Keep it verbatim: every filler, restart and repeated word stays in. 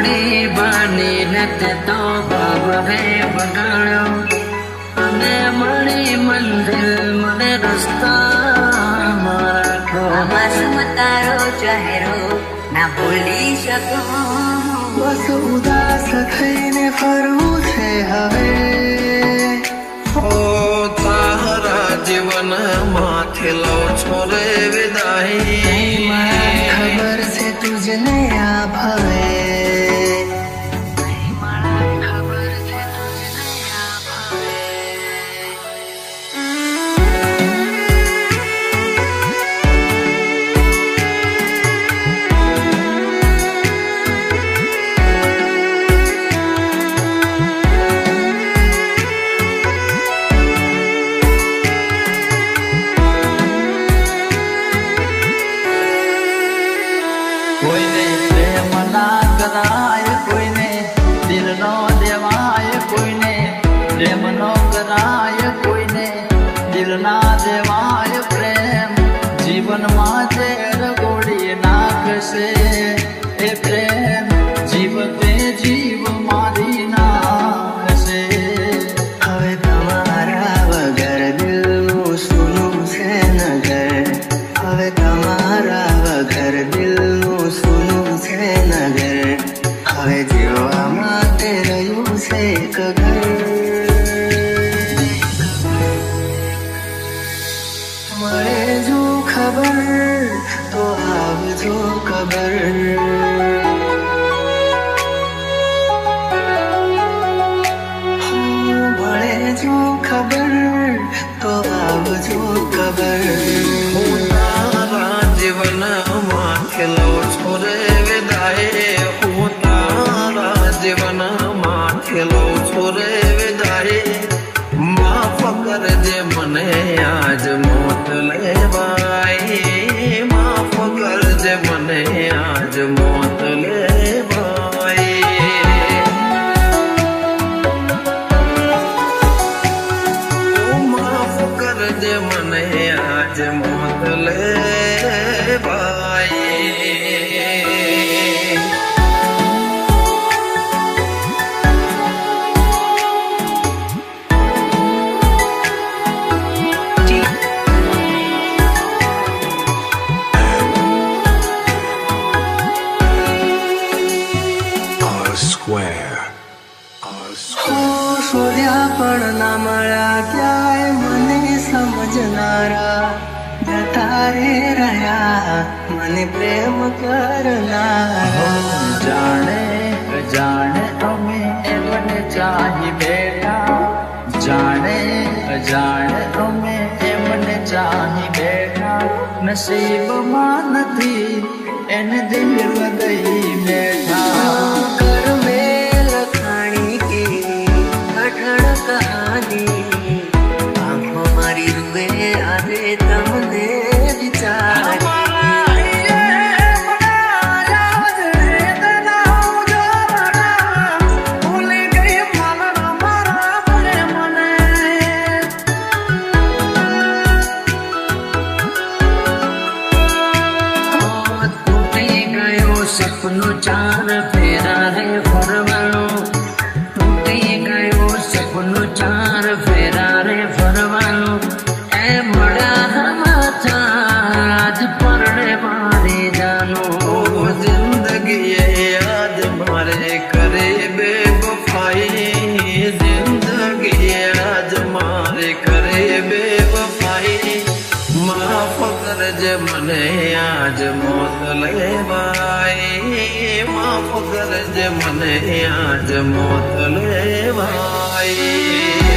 मारी बानी नत तो बाबरे बगाड़ो अने मणी मंदिर मने रास्ता मारा को मासूम तारो चेहरो ना भूली शको बस उदास थईने फरू छे हवे ओ तारा जीवन माथे लो छोरे विदाई खबर से तुझने आ भवे कोईने प्रेम ना कराय कोईने दिल नो देवाय कोईने प्रेम नो कराय कोईने दिल ना देवाय प्रेम जीवन माजे रगोड़ी नाखसे ए प्रेम जीवते जीव मारी नाखसे हवे तमारा वगर दिल नु सुनु से नगर हवे तमारा वगर दिल सुनु से नगर हवे जीवा माते रयू से कगर मरे जो खबर तो आव जो खबर मरे जो खबर तो आव जो खबर जीवन माथेलो छोरे विदाई तारा जीवन माथेलो छोरे विदाई माफ कर जे मने आज मौत ले भाई माफ कर जे मने आज मौत ले भाई माफ कर जे मने आज मौत ले भाई सूर्या पण ना मळ्या क्याय मने समजनारा जता रे रह्या मने प्रेम करनारा जाने जाने अमे एमने चाही बेटा जाने जाने अमे एमने चाही बेटा नसीब मां नथी एन दिल वदई बेटा कर में लखाणी की कठण कहानी आंखों मारी रुए आदे तमने विचार सपनो चार फेरा रे फरवानो टूटी गयो सपनो चार फेरा रे फरवानो ए मड़ा माथा आज परने मारे जानो जिंदगी याद मारे करे बेवफाई जिंदगी याद मारे करे बेवफाई माफ कर जे मने आज मौत ले भाई माफ कर जे मने आज मौत ले भाई।